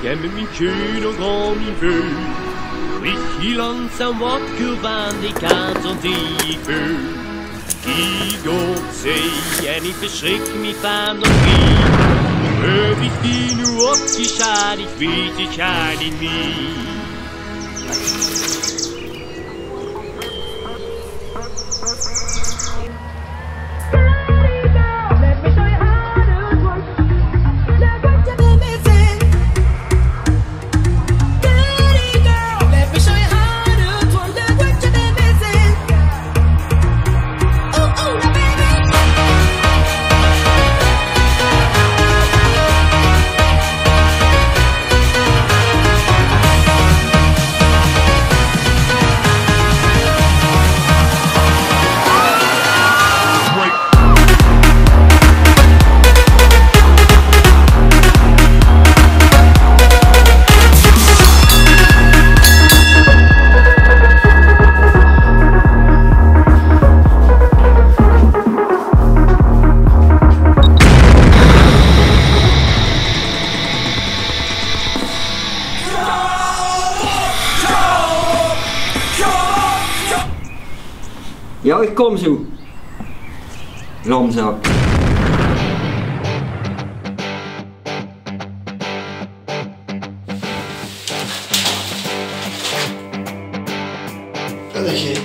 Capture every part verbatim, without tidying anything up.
j'aime min tjön och gav min fru. Riktigt långsam vacker band i kanten till fru. Igår säger ni förskräck mig fan och fri. Övrigt vi nu upp till kär, ich vet ich kär dig ni. Ja, ik kom zo. Lamzak. Dat is je.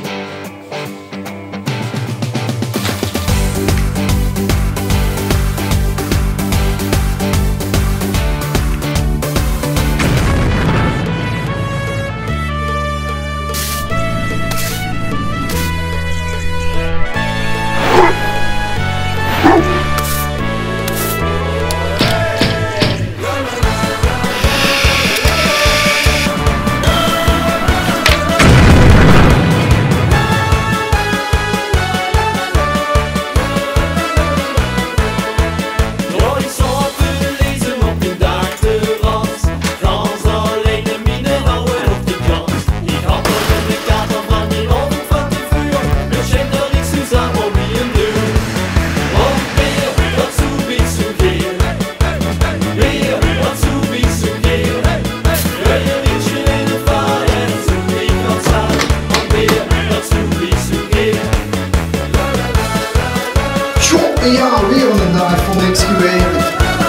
Ja, weer een dag van niks geweten.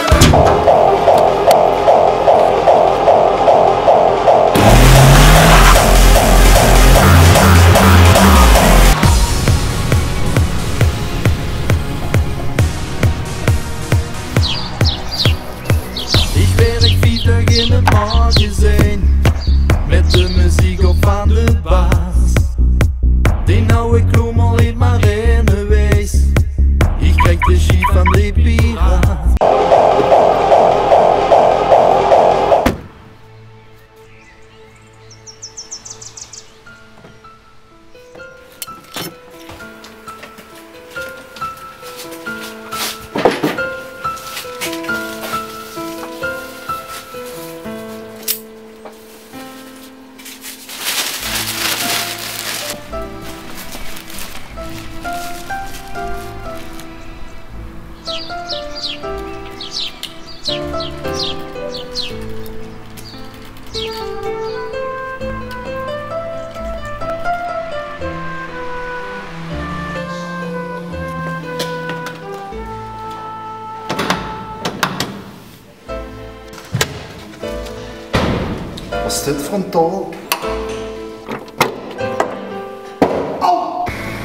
Ich werk wieder in het magazijn met de muziek op aan de baas. Die nou ik kloemel niet maar in de wees. Ich krieg de Ski van de piraat. Wat is dit voor een taal? Au!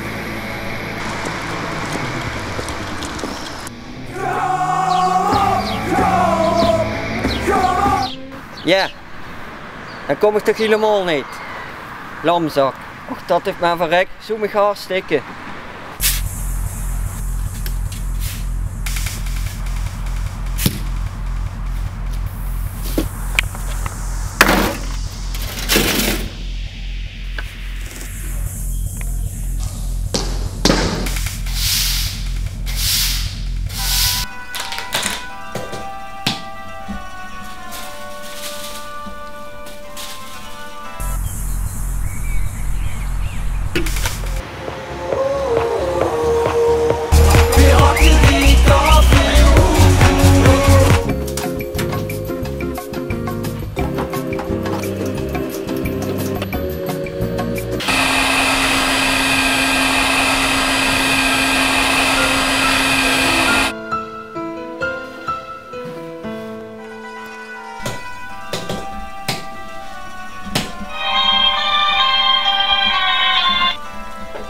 Ja, dan kom ik toch helemaal niet. Lamzak. Och, dat heeft mij verrekt. Zo me gaan stikken.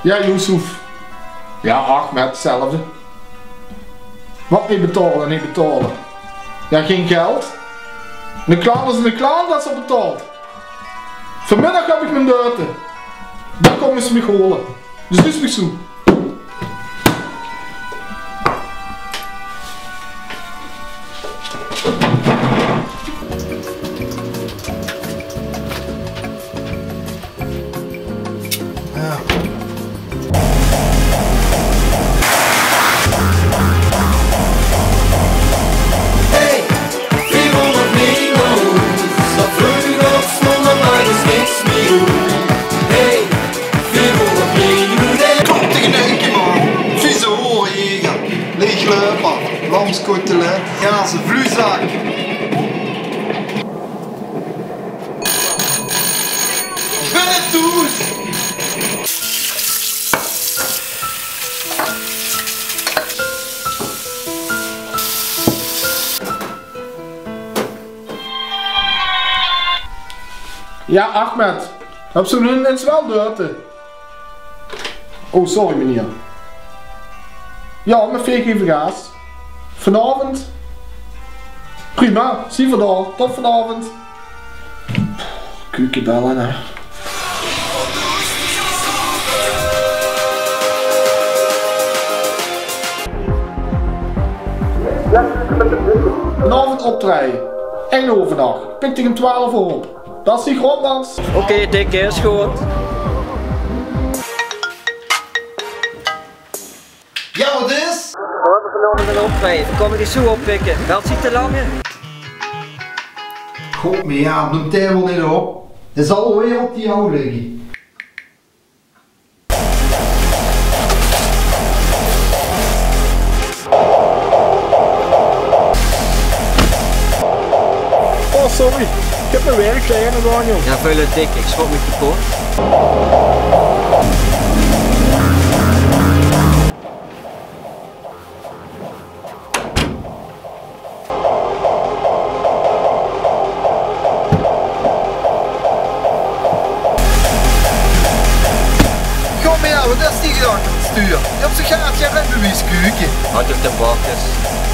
Ja, Yusuf. Ja, Ahmed, hetzelfde. Wat niet betalen, niet betalen. Ja, geen geld. Een klant is een klant dat ze betaalt. Vanmiddag heb ik mijn duiten. Dan komen ze me halen. Dus dus me zo. Lamskotelet, gazen, vloeizak. Ik ben het toes! Ja, Ahmed. Heb ze nu eens wel duiten? Oh, sorry meneer. Ja, mijn veeg even gaas. Vanavond? Prima, zie je vandaag. Tot vanavond. Kukie bellen hè. Vanavond optreden. Eén overdag. Pik tegen twaalf uur op. Dat is die grondans. Oké, okay, dikke, is goed. Ja, wat is? We hebben vanavond een optreden. Dan kom ik eens zo oppikken. Dat ziet te lang in. God, maar ja, doe het wel niet op. Het zal alweer op die jou liggen. Oh, sorry. Ik heb mijn werkkleding nog aan, joh. Ja, veel dik. Ik schrok me kapot. Wat is die gedacht aan het stuur? Je hebt zo'n gaatje en rijbewijs kuken. Had op de bakjes.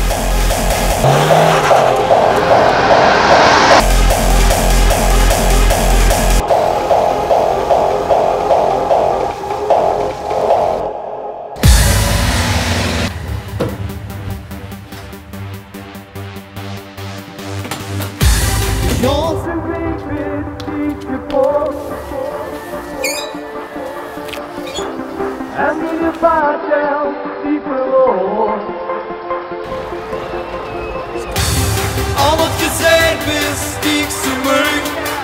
En in de vaartel die verloor. Al het gezegd is, die ik zo moe.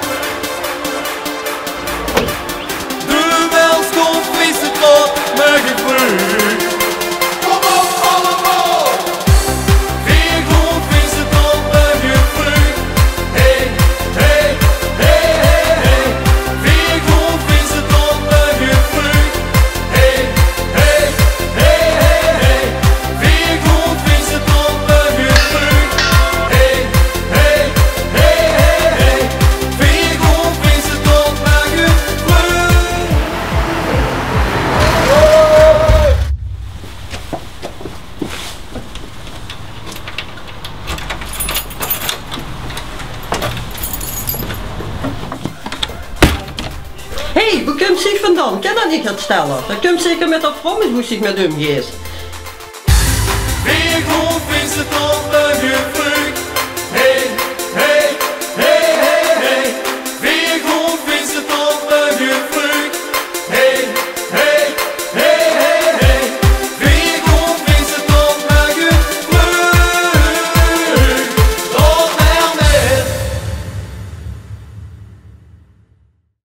De welkomst is het wat me gevraagd. Kom op allemaal! Wie goed is het wat me gevraagd? Hey, hey, hey, hey, hey. Wie goed is het wat me gevraagd? Hey, hey, hey, hey, hey. Wie goed is het wat me gevraagd? Hey, hey, hey, hey, hey. Wie goed is het wat me gevraagd? Hé, hey, hoe komt zich vandaan? Kan dat niet gaan stellen? Dat komt zeker met dat promis moest ik met hem geest. Wie goed is het wat me gevraagd? Hey, hey, hey, hey, hey. Wie goed is het wat me gevraagd?